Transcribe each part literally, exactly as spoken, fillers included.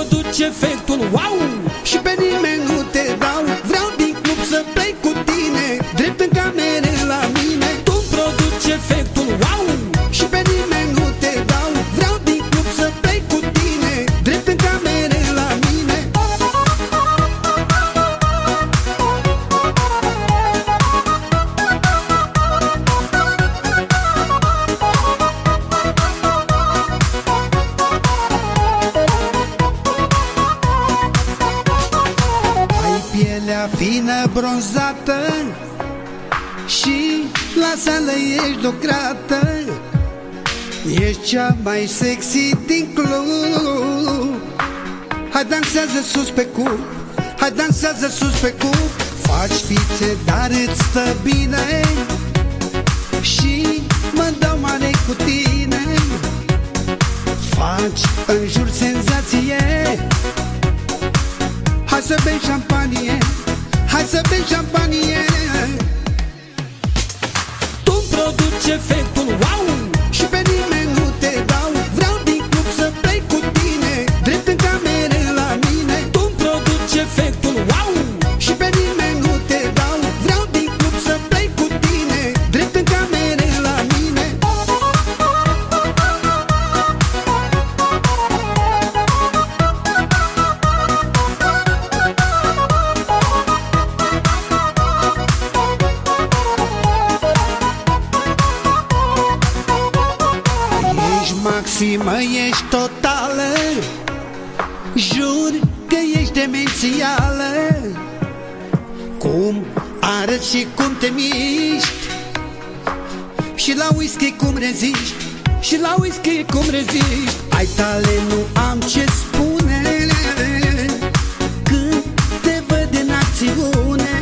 produci efectul wow și pe nimeni nu te dau. Vreau din club să plec cu tine, drept în camere la mine. Tu produci efectul wow și pe nimeni nu te dau. Vreau din club să plec cu tine, drept în camere la mine. Ai pielea fină bronzată și la sală ești lucrată. Ești cea mai sexy din club. Hai dansează sus pe cub, hai dansează sus pe cub. Faci fițe, dar îți stă bine și mă dau mare cu tine. Faci în jur senzație. Hai să bem șampanie, hai să bem șampanie. Tu produci efectul wow și pe nimeni nu te dau. Vreau din club să plec cu tine, drept în camere la mine. Tu produci efectul wow și pe nimeni nu te dau. Vreau din club să plec cu tine, drept în camere la mine. Ești maximă, ești totală, jur că ești demențială. Cum arăți și cum te miști, și la whisky cum reziști, și la whisky cum reziști. Ai talent, nu am ce spune, când te văd în acțiune.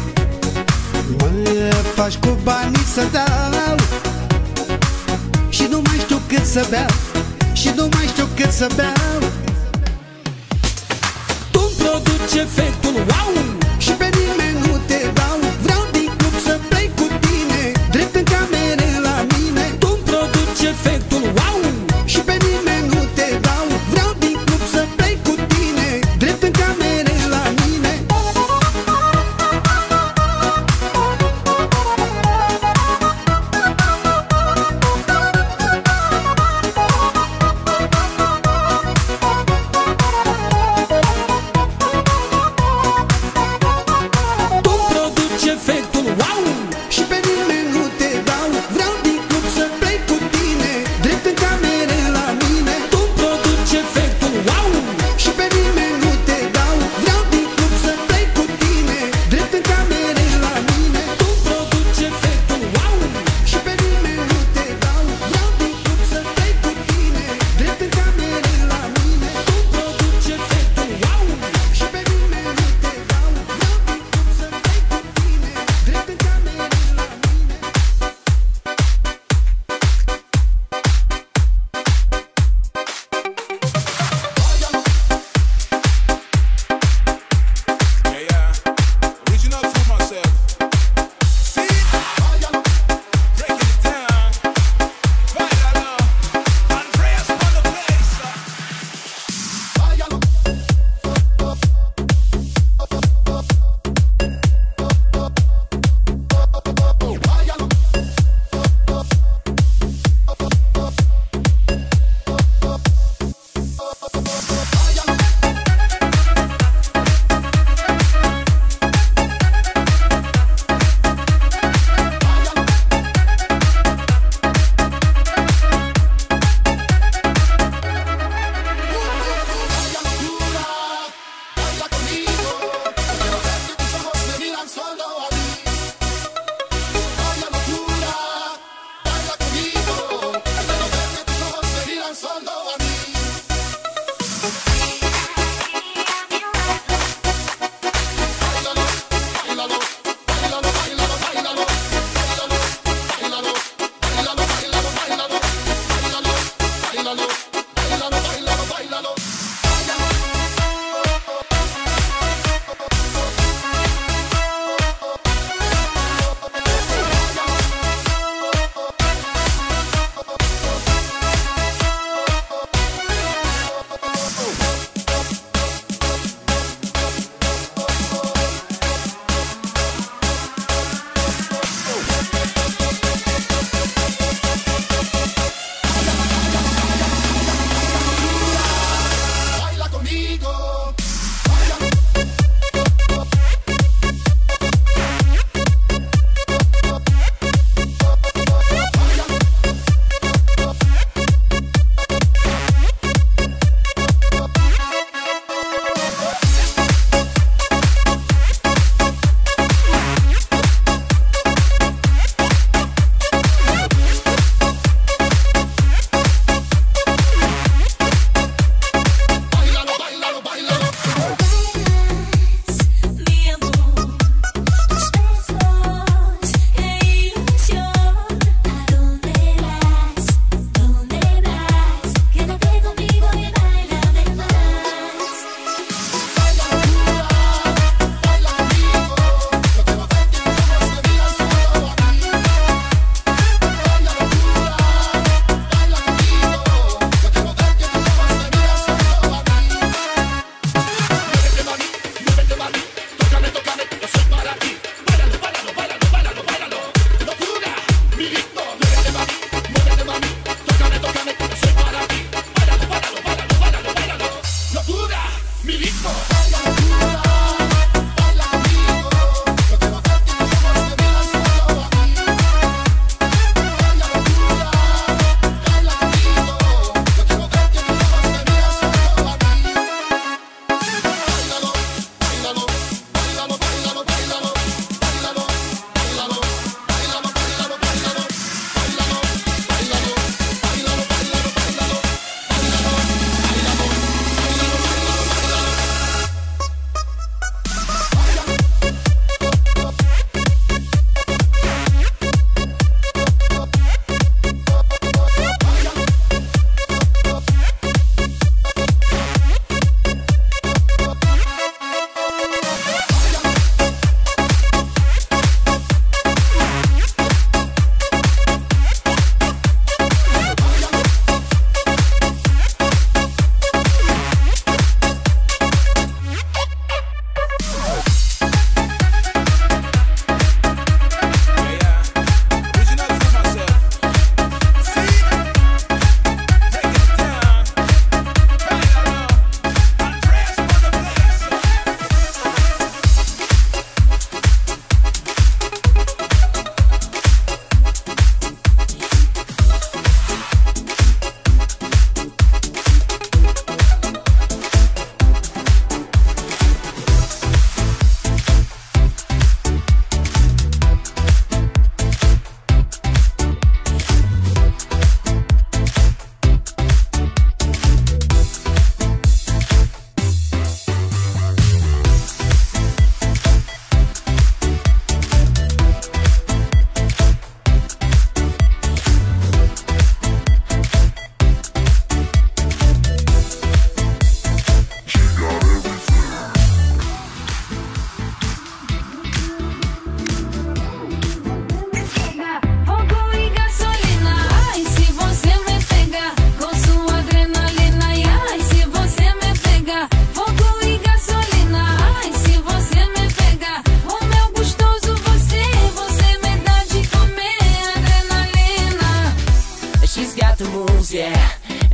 Mă faci cu banii să dau și nu mai știu cât să beau, și nu mai știu cât să beau. Tu produci efectul wow și pe nimeni nu te dau. Vreau din club să plec cu tine, drept în camere la mine. Tu produci efectul wow și pe nimeni nu te dau. Vreau din club să plec cu tine, drept în camere la mine.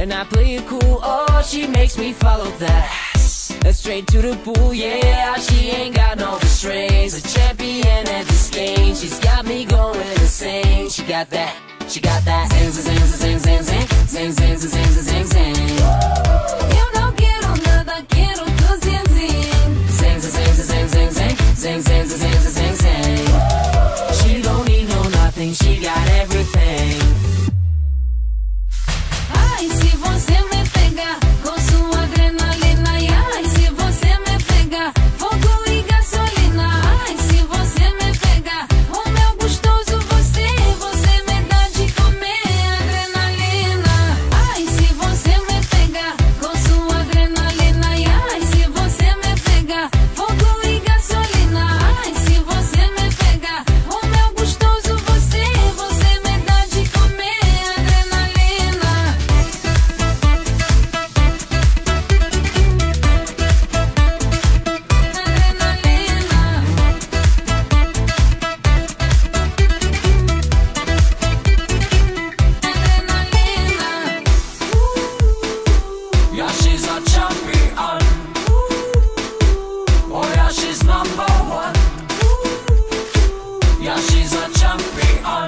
and I play it cool. Oh, she makes me follow that. Straight to the pool, yeah. She ain't got no restraints. A champion at this game. She's got me going insane. She got that, she got that. Zing, zing, zing, zing, zing, zing, zing, zing, zing, zing, zing. Eu não quero nada, quero tu zing, zing. Zing, zing, zing, zing, zing, zing, zing, zing, zing, zing, zing. She don't need no nothing, she got everything. Ai, se você me pegar com sua adrenalina, ai, se você me pegar, fogo e gasolina, ai, se você me pegar, o meu gostoso você, você me dá de comer adrenalina. Ai, se você me pegar com sua adrenalina, ai, se você me pegar, fogo e gasolina, ai, se você me pegar, o meu gostoso você, você me dá de comer adrenalina. Yeah, she's a champion. Oh yeah, she's number one. Yeah, she's a champion.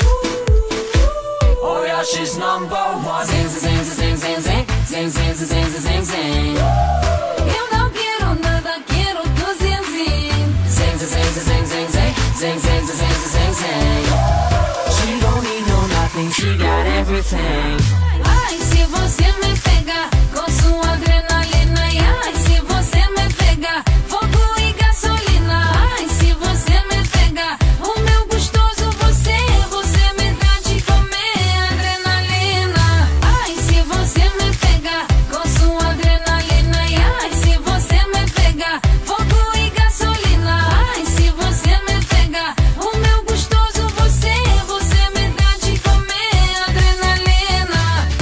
Oh yeah, she's number one. Zing, zing, zing, zing, zing, zing, zing, zing, zing, zing, zing. Eu não quero nada, quero tu zing, zing. Zing, zing, zing, zing, zing, zing, zing, zing, zing, zing. She don't need no nothing, she got everything. Ai, se você me pegar com sua adrenalina, ai, se você me pegar, fogo e gasolina, ai, se você me pegar, o meu gostoso você, você me dá de comer adrenalina. Ai, se você me pegar com sua adrenalina, ai, se você me pegar, fogo e gasolina, ai, se você me pegar, o meu gostoso você, você me dá de comer adrenalina.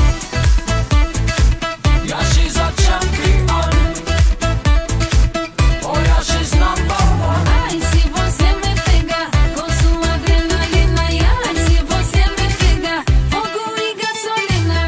Yeah, she's a champion. Oh yeah, she's number one. Ai, se você me pegar com sua adrenalina, ai, se você me pegar, fogo e gasolina.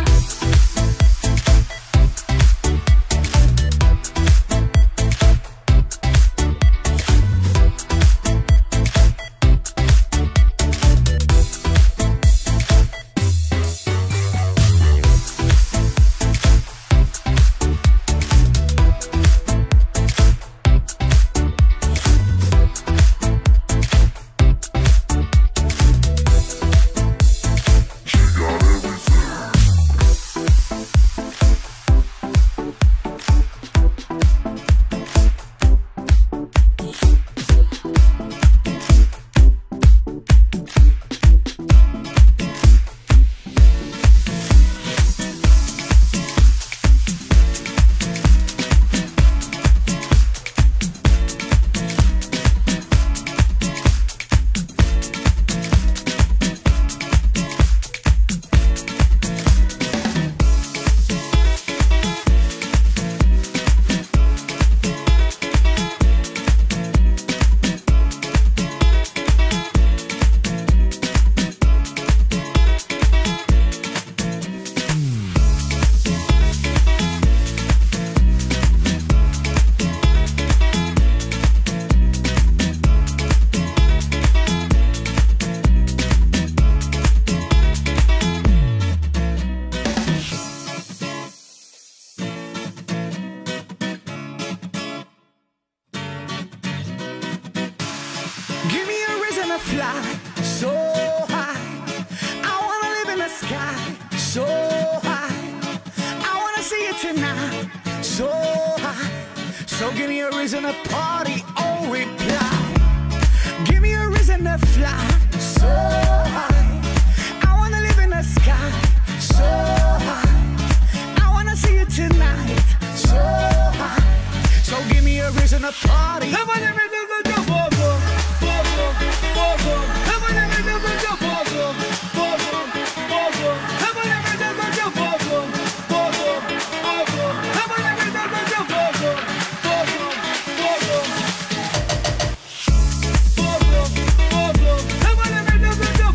Give me a reason to fly so high. I wanna live in the sky so high. I wanna see it tonight so high. So give me a reason to party or reply. Give me a reason to fly so high. I wanna live in the sky so high. I wanna see it tonight so high. So give me a reason to party. Povo, povo, povo,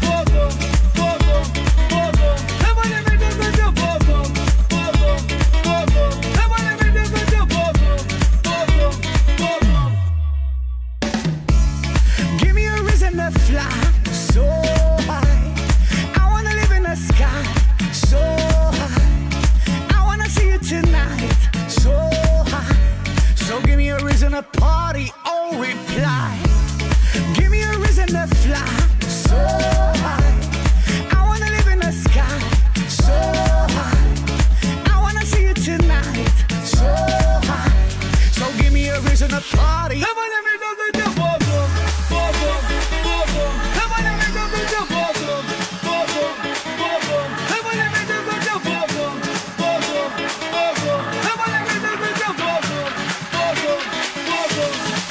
party. Eu vou lhe dando de povo, povo, povo. Eu vou lhe dando de povo, povo, povo. Eu vou lhe dando de povo, povo, povo. Eu vou lhe dando de povo, povo, povo.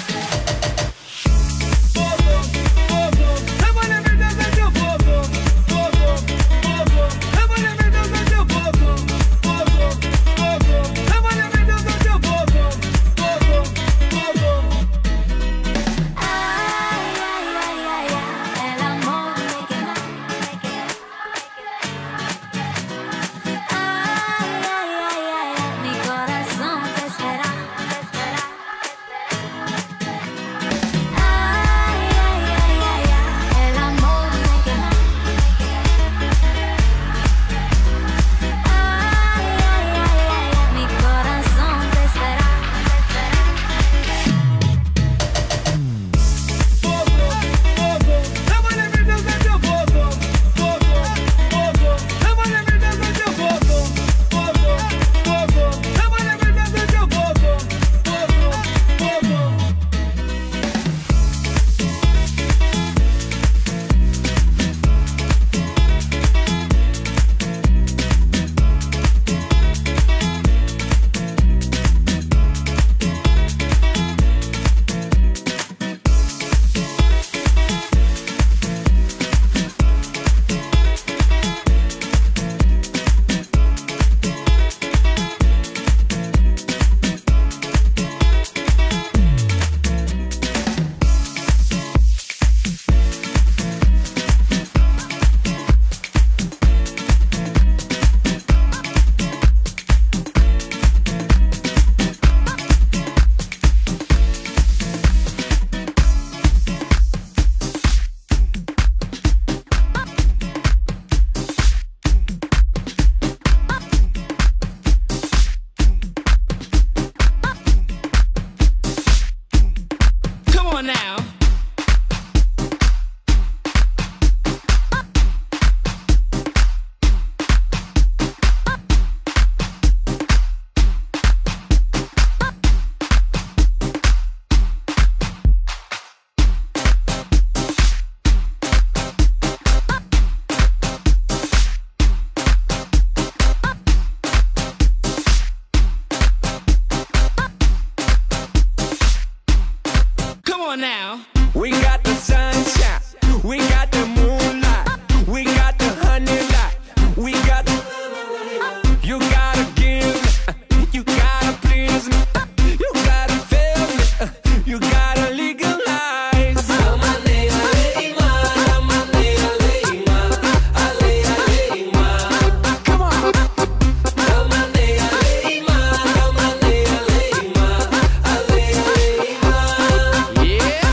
Povo, povo. Eu vou lhe dando de povo, povo, povo. Eu vou lhe dando de povo, povo, povo. Eu vou lhe dando de povo, povo, povo. Ay, ay, ay, ay, ay, el amor me quema. Ay, ay, ay, ay, ay, mi corazón te espera. Ay, ay, ay, ay, ay, el amor me quema. Ay, ay, ay, ay, ay, mi corazón te espera. Povo, povo, eu vou lhe dando de povo, povo, povo. Eu vou lhe dando de povo, povo, povo. Eu vou lhe dando de povo, povo, povo. Come on now. Come on now. We got the sunshine, we got the moonlight, we got the honey light, we got the... You gotta give me, you gotta please me, you gotta feel me, you gotta legalize. Come on. Yeah.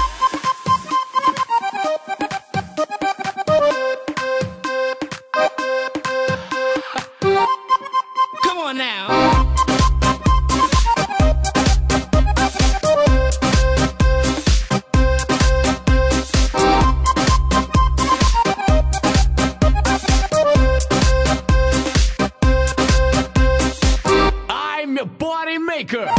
Come on now. I'm your party maker.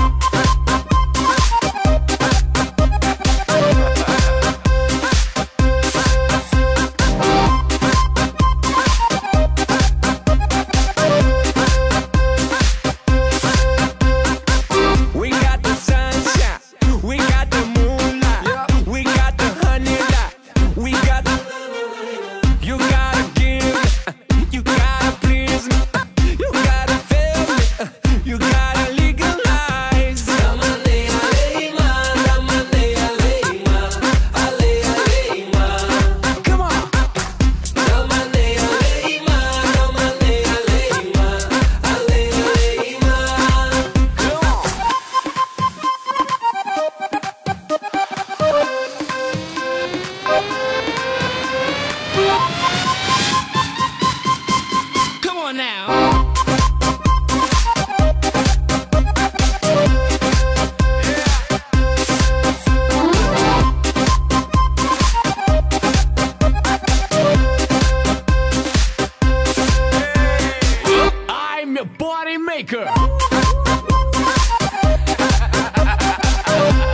We got the sunshine, we got the moonlight, we got the honey light, we got the... You gotta give me, you gotta please me, you gotta feel me, you gotta legalize. Come on. Come on now. I'm your party maker.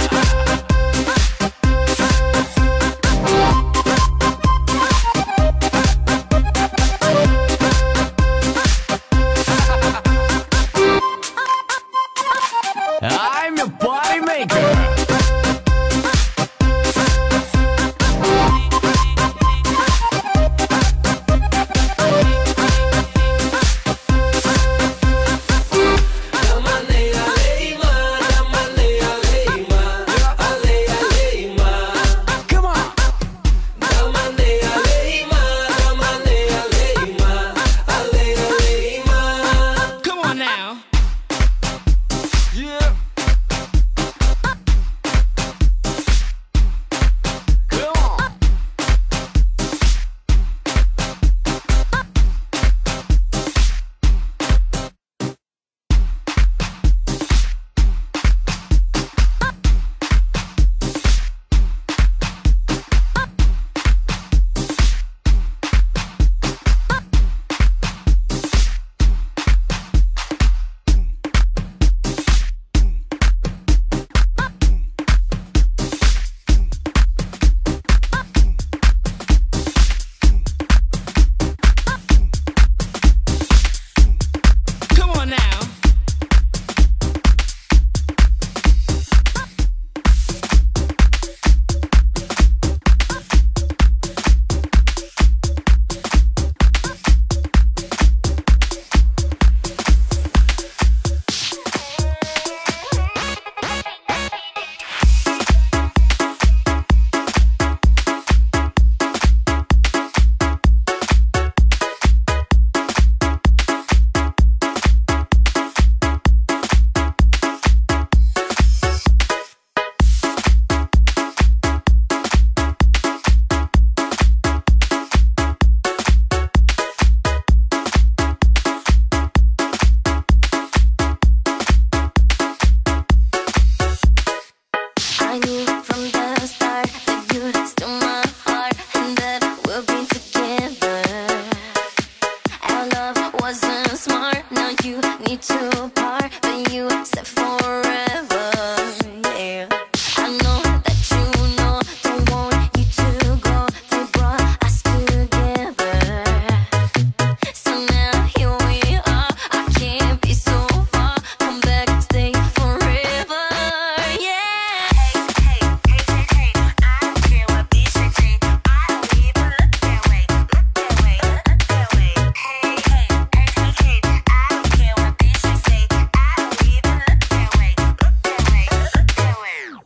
you need to part, but you said forever. Yeah, I know that you know, don't want you to go. They brought us together, so now here we are. I can't be so far. Come back, stay forever. Yeah. Hey, hey, hey, hey, hey. I don't care what bitches say. I don't even look that way. Look that way. Look that way. Hey, hey, hey, hey, hey. I don't care what bitches say. I don't even look that way. Look that way. Look that way.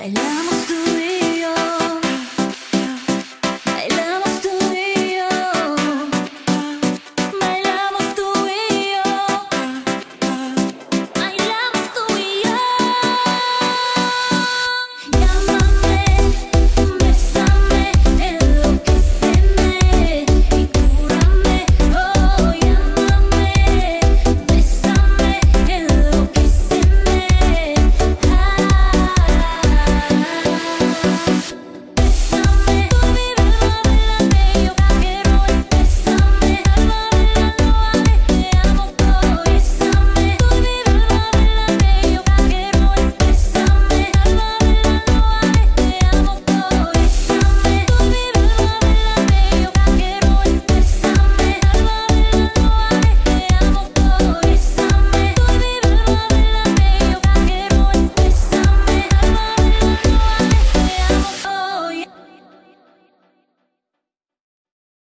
Bailamos